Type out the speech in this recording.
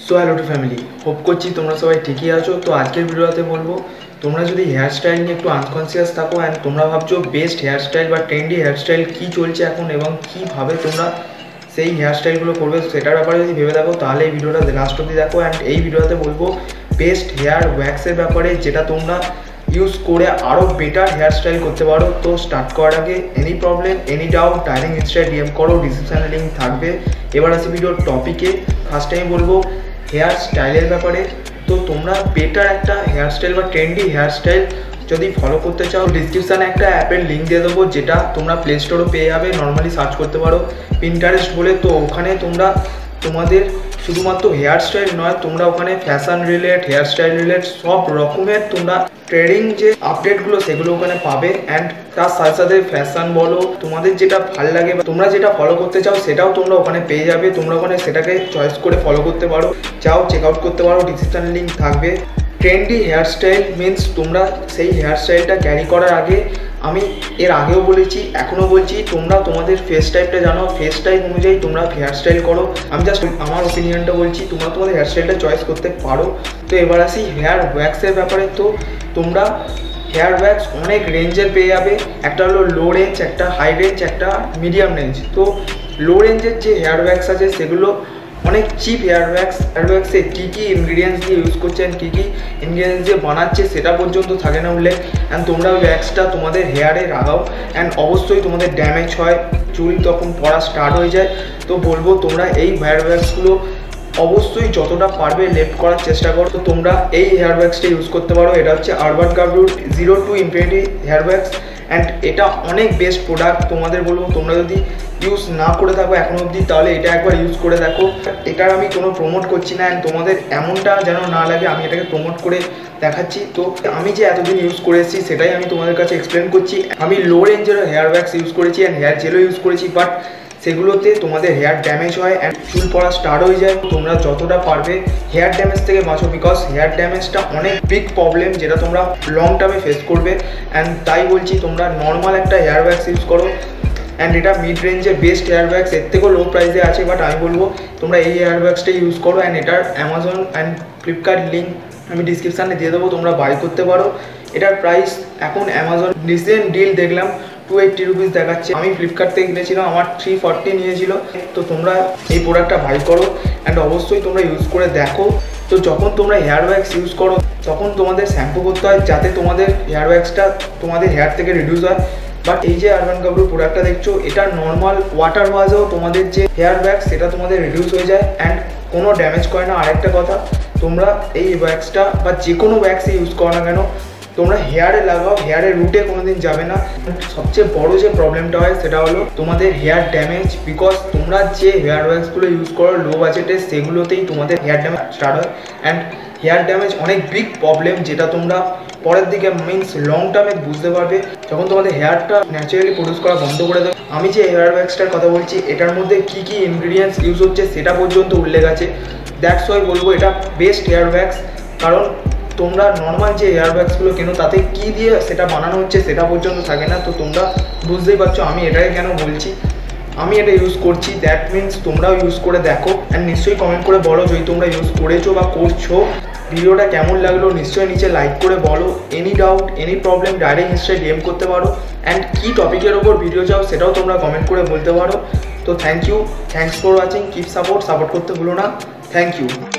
So hello to family, hope করছি তোমরা সবাই ঠিকই আছো। তো আজকের ভিডিওতে বলবো, তোমরা যদি হেয়ার স্টাইল নিয়ে একটু আনকনসিয়াস থাকো অ্যান্ড তোমরা ভাবছো বেস্ট হেয়ার স্টাইল বা ট্রেন্ডি হেয়ার স্টাইল কী চলছে এখন এবং কীভাবে তোমরা সেই হেয়ার স্টাইলগুলো করবে সেটার ব্যাপারে যদি ভেবে থাকো, তাহলে এই ভিডিওটা লাস্ট অবধি দেখো। অ্যান্ড এই ভিডিওতে বলবো বেস্ট হেয়ার ওয়্যাক্সের ব্যাপারে, যেটা তোমরা ইউজ করে আরও বেটার হেয়ার স্টাইল করতে পারো। তো স্টার্ট করার আগে any problem, any doubt, direct ইনস্টায় ডিএম করো, ডিসক্রিপশানে লিঙ্ক থাকবে। এবার আসি ভিডিওর টপিকে। ফার্স্ট টাইম বলবো হেয়ার স্টাইলের ব্যাপারে। তো তোমরা বেটার একটা হেয়ার স্টাইল বা ট্রেন্ডি হেয়ার স্টাইল যদি ফলো করতে চাও, ডিসক্রিপশানে একটা অ্যাপের লিঙ্ক দিয়ে দেবো, যেটা তোমরা প্লে স্টোরও পেয়ে যাবে। নর্মালি সার্চ করতে পারো পিন্টারেস্ট বলে। তো ওখানে তোমরা তোমাদের শুধুমাত্র হেয়ার স্টাইল নয়, তোমরা ওখানে fashion relate, hair style relate সব রকমের তোমরা ট্রেডিং যে আপডেটগুলো সেগুলো ওখানে পাবে। অ্যান্ড তার সাথে সাথে ফ্যাশন বলো, তোমাদের যেটা ভালো লাগে বা তোমরা যেটা ফলো করতে চাও সেটাও তোমরা ওখানে পেয়ে যাবে। তোমরা ওখানে সেটাকে চয়েস করে ফলো করতে পারো, চাও চেক আউট করতে পারো, ডিসক্রিপশানে লিঙ্ক থাকবে। ট্রেন্ডি হেয়ার স্টাইল মিনস তোমরা সেই হেয়ার স্টাইলটা ক্যারি করার আগে, আমি এর আগেও বলেছি এখনও বলছি, তোমরা তোমাদের ফেস টাইপটা জানো, ফেস টাইপ অনুযায়ী তোমরা হেয়ার স্টাইল করো। আমি জাস্ট আমার ওপিনিয়নটা বলছি, তোমরা তোমাদের হেয়ার স্টাইলটা চয়েস করতে পারো। তো এবার আসি হেয়ার ওয়্যাক্সের ব্যাপারে। তো তোমরা হেয়ার ওয়্যাক্স অনেক রেঞ্জের পেয়ে যাবে। একটা হলো লো রেঞ্জ, একটা হাই রেঞ্জ, একটা মিডিয়াম রেঞ্জ। তো লো রেঞ্জের যে হেয়ার ওয়্যাক্স আছে সেগুলো অনেক চিপ হেয়ার ওয়্যাক্সে কী কী ইনগ্রিডিয়েন্টস দিয়ে ইউজ করছে অ্যান্ড কী কী ইনগ্রিডিয়েন্টস দিয়ে বানাচ্ছে সেটা পর্যন্ত থাকে না উল্লেখ। অ্যান্ড তোমরা ওয়্যাক্সটা তোমাদের হেয়ারে লাগাও অ্যান্ড অবশ্যই তোমাদের ড্যামেজ হয়, চুল তখন পড়া স্টার্ট হয়ে যায়। তো বলবো তোমরা এই হেয়ার ওয়্যাক্সগুলো অবশ্যই যতটা পারবে লেফট করার চেষ্টা করো। তো তোমরা এই হেয়ার ওয়্যাক্সটা ইউজ করতে পারো। এটা হচ্ছে urban carver 0 to infinity hair wax and এটা অনেক বেস্ট প্রোডাক্ট। তোমাদের বলবো তোমরা যদি ইউজ না করে থাকো এখনও অবধি, তাহলে এটা একবার ইউজ করে দেখো। এটার আমি কোনো প্রমোট করছি না অ্যান্ড তোমাদের এমনটা যেন না লাগে আমি এটাকে প্রমোট করে দেখাচ্ছি। তো আমি যে এতদিন ইউজ করে এসেছি সেটাই আমি তোমাদের কাছে এক্সপ্লেন করছি। আমি লো রেঞ্জের হেয়ার ওয়্যাক্স ইউজ করেছি অ্যান্ড হেয়ার জেলও ইউজ করেছি, বাট সেগুলোতে তোমাদের হেয়ার ড্যামেজ হয় অ্যান্ড চুল পড়া স্টার্ট হয়ে যায়। তোমরা যতটা পারবে হেয়ার ড্যামেজ থেকে বাঁচো, বিকজ হেয়ার ড্যামেজটা অনেক বিগ প্রবলেম যেটা তোমরা লং টার্মে ফেস করবে। অ্যান্ড তাই বলছি তোমরা নর্মাল একটা হেয়ার ওয়্যাক্স ইউজ করো। অ্যান্ড এটা মিড রেঞ্জের বেস্ট হেয়ার ওয়্যাক্স, এর থেকেও লো প্রাইসে আছে, বাট আমি বলবো তোমরা এই হেয়ার ওয়্যাক্সটা ইউজ করো। অ্যান্ড এটার অ্যামাজন অ্যান্ড ফ্লিপকার্ট লিঙ্ক আমি ডিসক্রিপশানে দিয়ে দেবো, তোমরা বাই করতে পারো। এটার প্রাইস এখন অ্যামাজন রিসেন্ট ডিল দেখলাম 280 রুপিস দেখাচ্ছে। আমি ফ্লিপকার্ট থেকে কিনেছিলাম, আমার 340 নিয়েছিল। তো তোমরা এই প্রোডাক্টটা বাই করো অ্যান্ড অবশ্যই তোমরা ইউজ করে দেখো। তো যখন তোমরা হেয়ার ওয়্যাক্স ইউজ করো তখন তোমাদের শ্যাম্পু করতে হয় যাতে তোমাদের হেয়ার ওয়্যাক্সটা তোমাদের হেয়ার থেকে রিডিউস হয়। বাট এই যে আরবান কার্ভর প্রোডাক্টটা দেখছো, এটা নর্মাল ওয়াটার ওয়াশেও তোমাদের যে হেয়ার ওয়্যাক্স সেটা তোমাদের রিডিউস হয়ে যায় অ্যান্ড কোনো ড্যামেজ করে না। আরেকটা কথা, তোমরা এই ওয়্যাক্সটা বা যে কোনো ওয়্যাক্সই ইউজ করো না কেন, তোমরা হেয়ারে লাগাও, হেয়ারের রুটে কোনোদিন যাবে না। সবচেয়ে বড় যে প্রবলেমটা হয় সেটা হলো তোমাদের হেয়ার ড্যামেজ, বিকজ তোমরা যে হেয়ার ওয়্যাক্সগুলো ইউজ করো লো বাজেটে সেগুলোতেই তোমাদের হেয়ার ড্যামেজ স্টার্ট হয়। অ্যান্ড হেয়ার ড্যামেজ অনেক বিগ প্রবলেম যেটা তোমরা পরের দিকে মিনস লং টার্মে বুঝতে পারবে যখন তোমাদের হেয়ারটা ন্যাচারালি প্রডিউস করা বন্ধ করে দেবে। আমি যে হেয়ার ওয়্যাক্সটার কথা বলছি এটার মধ্যে কী কী ইনগ্রিডিয়েন্টস ইউজ হচ্ছে সেটা পর্যন্ত উল্লেখ আছে। দ্যাটস ওয়াই বলবো এটা বেস্ট হেয়ার ওয়্যাক্স। কারণ তোমরা নর্মাল যে হেয়ার ওয়্যাক্সগুলো কেনো তাতে কী দিয়ে সেটা বানানো হচ্ছে সেটা পর্যন্ত থাকে না। তো তোমরা বুঝতেই পারছো আমি এটাকে কেন বলছি। আমি এটা ইউজ করছি, দ্যাট মিনস তোমরাও ইউজ করে দেখো অ্যান্ড নিশ্চয়ই কমেন্ট করে বলো যদি তোমরা ইউজ করেছো বা করছো। ভিডিওটা কেমন লাগলো নিশ্চয়ই নিচে লাইক করে বলো। Any doubt, any problem direct ইনস্টায় ডিএম করতে পারো। অ্যান্ড কী টপিকের ওপর ভিডিও চাও সেটাও তোমরা কমেন্ট করে বলতে পারো। তো thanks for watching, keep support করতে ভুলো না। Thank you.